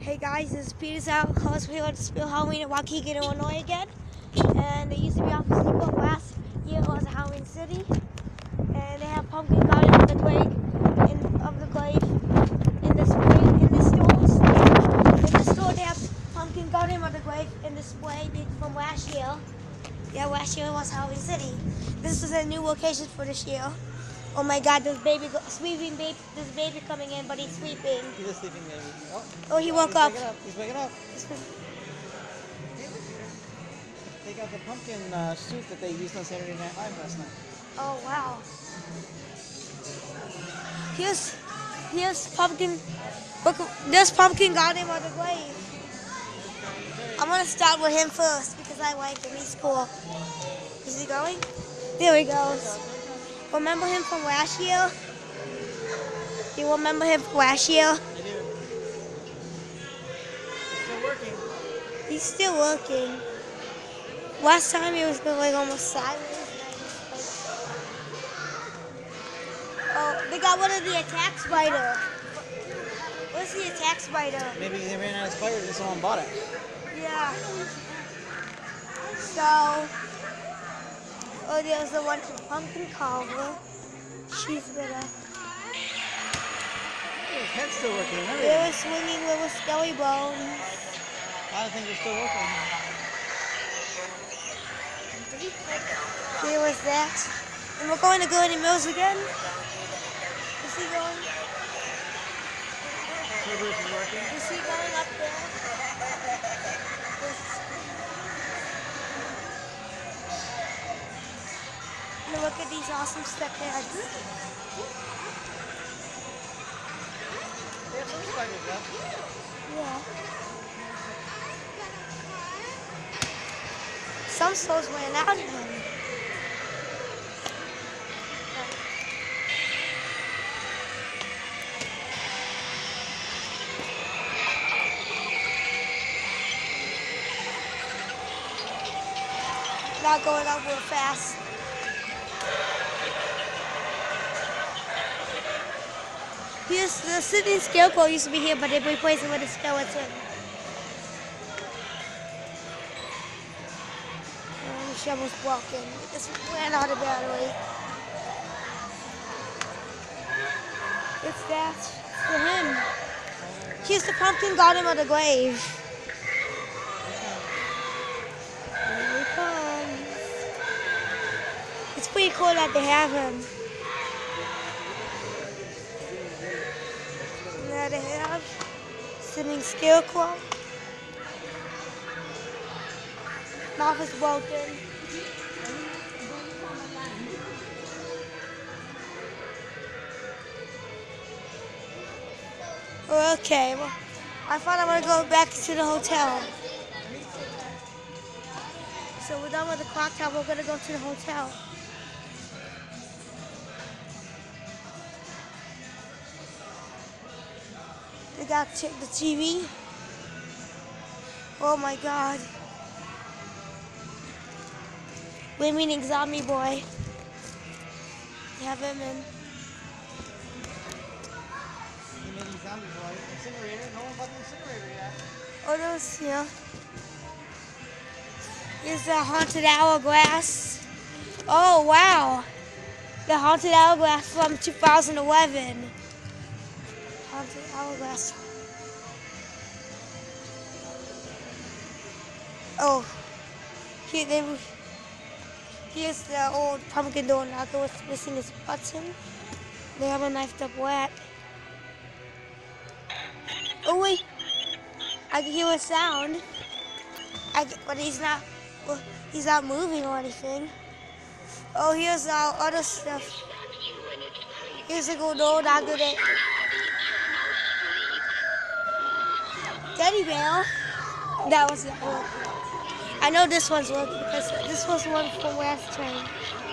Hey guys, this is Peter's out cosplay on Spill Halloween in Waukegan, Illinois again. And it used to be off the steeple. Last year it was a Halloween City. And they have pumpkin garden of the glade in the stores. In the store they have pumpkin garden of the glade in display from last year. Yeah, last year it was Halloween City. This is a new location for this year. Oh my God, there's there's a baby coming in, but he's sleeping. He's a sleeping baby. Oh, he woke up. He's waking up. They got the pumpkin suit that they used on Saturday Night Live last night. Oh wow. Here's pumpkin. Look, there's pumpkin garden on the glade. I'm gonna start with him first because I like him. He's cool. Is he going? There he goes. Remember him from last year? You remember him from last year? I do. It's still working. He's still working. Last time he was going almost sideways. Oh, they got one of the attack spider. What's the attack spider? Maybe they ran out of spiders and someone bought it. Yeah. So, there's the one from Pumpkin Carver. She's gonna. His head's still working. Remember? They were swinging little skelly bones. A lot of things are still working. There was that. And we're going to Gurney Mills again. Is he going? Cerberus is working. Is he going up there? And look at these awesome step pads. They have some spiders left. Yeah. Some stores ran out of them. Not going up real fast. Here's the city scarecrow used to be here, but they replaced it with a skeleton. The shovel's broken. It just ran out of battery. It's that for him. Here's the pumpkin garden of the grave. Here he comes. It's pretty cool that they have him. There they have sitting scarecrow. Mouth is broken. Okay, well, I thought I would go back to the hotel. So we're done with the clock tower. We're gonna go to the hotel. They got the TV. Oh my God. We're meeting Zombie Boy. They have him in. They made a zombie boy. Incinerator. No one bought the incinerator yet. Oh, those, yeah. Here's the Haunted Hourglass. Oh, wow. The Haunted Hourglass from 2011. Haunted Hourglass. Oh, here's the old pumpkin door knocker with missing his button. They have a knifed up rat. Oh wait, I can hear a sound. But he's not moving or anything. Oh, here's our other stuff. Here's a good old knocker that. Teddy bear. That was not working. I know this one's working because this was one from last train.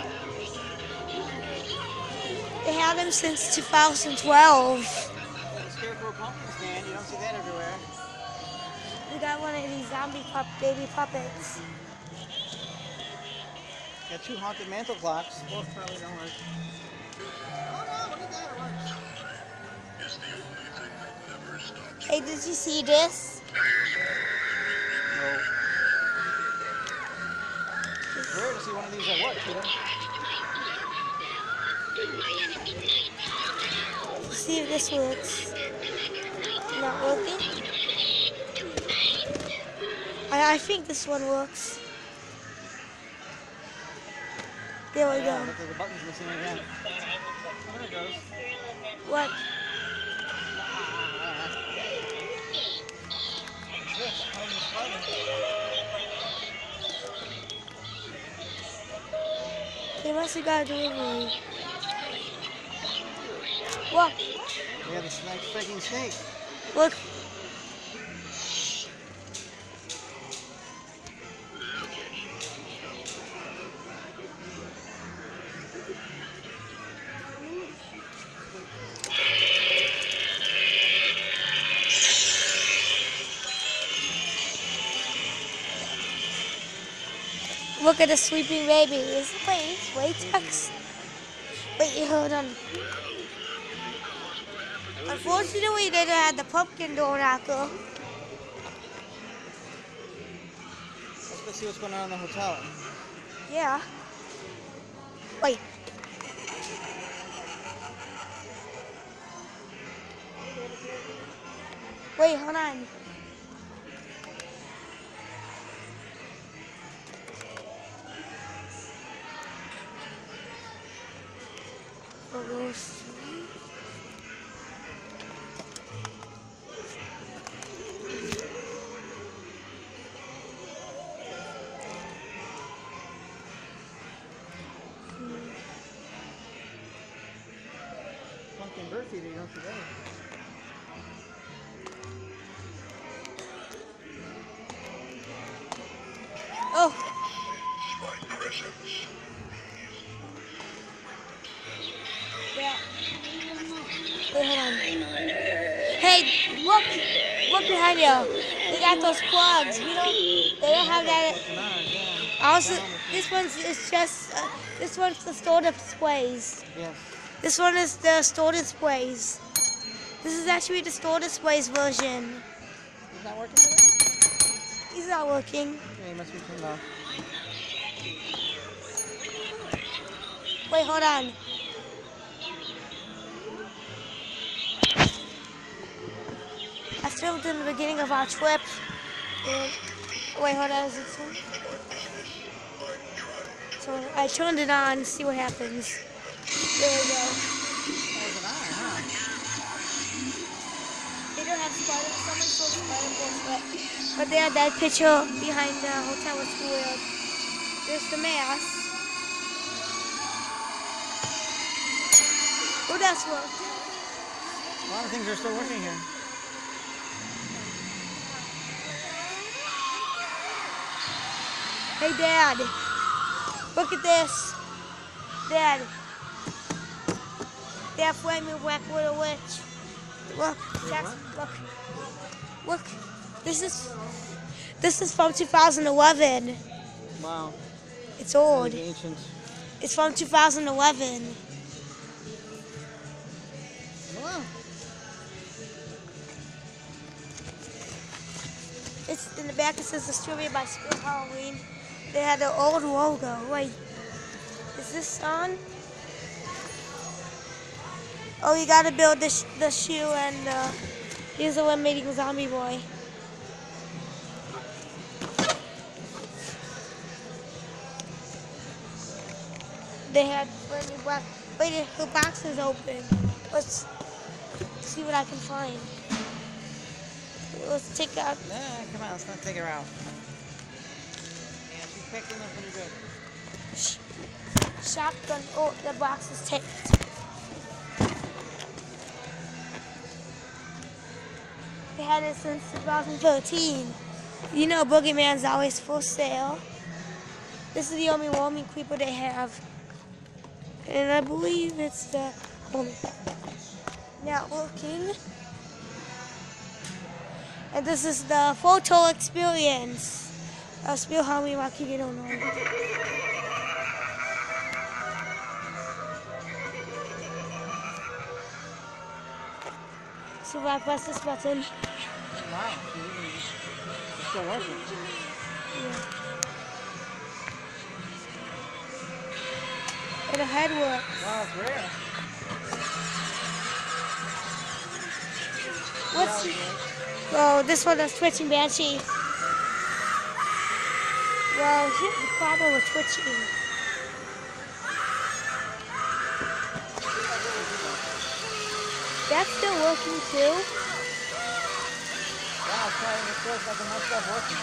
They had them since 2012. The scarecrow pumpkin stand. You don't see that everywhere. We got one of these baby puppets. Got two haunted mantle clocks. Both probably don't work. Oh no, look at that, it works. Hey, did you see this? No. It's rare to see one of these at work, Peter. Let's see if this works. Not working? I think this one works. There we Yeah, go. look, the button's missing again. There it goes. What? What's this? Home Spider. They must have got a delivery. Look, Yeah, the freaking snake. look. Look at the sleeping baby. Wait, Tex. Wait, hold on. Unfortunately, they didn't have the pumpkin door knocker. Let's go see what's going on in the hotel. Yeah. Wait. Wait, hold on. Pumpkin bird feeder, you don't see that. Oh. Yeah. Wait, hold on. Hey, look behind you. They got those plugs. They don't have that. Also, this one's is just. This one's the store displays. Yes. This one is the store displays. This is actually the store displays version. Is that working today? He's not working. Yeah, he must be turned off. Wait, hold on. I filmed in the beginning of our trip. Wait, hold on. Is it this one? So I turned it on to see what happens. There we go. They don't have spider. Someone sold spider, but they had that picture behind the hotel. It's weird. There's the mask. Oh, that's worked. A lot of things are still working here. Hey, Dad. Look at this. Dad. That flaming black widow witch. Look, Jackson, look. Look. This is from 2011. Wow. It's old. Really ancient. It's from 2011. Wow. It's in the back. It says distributed by Spring Halloween. They had the old logo. Wait, is this on? Oh, you gotta build the shoe, and here's the one meeting Zombie Boy. They had flaming black. Wait, the box is open. Let's see what I can find. Let's take out. Nah, come on, let's not take her out. Yeah, she's picked enough pretty good. Shotgun. Oh, the box is taped. They had it since 2013. You know, Boogeyman's always for sale. This is the only warming creeper they have. And I believe it's the only. Not working. And this is the photo experience. Spill Halloween Market, you don't know. So if I press this button, Wow, it's still working. Yeah. And the head works. Wow, it's rare. What's Yeah, it's Oh, this one is twitching Banshee. Well, here's the problem with twitching. That's still working too. wow, it's trying, it feels like it must stop working.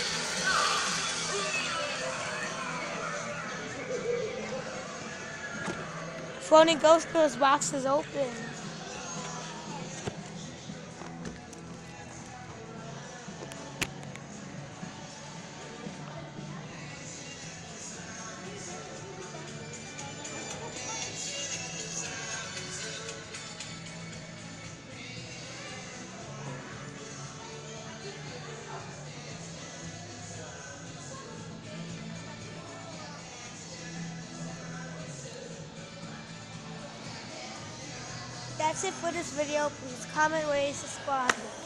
Floating Ghost Girl's box is open. That's it for this video. Please comment, rate, subscribe.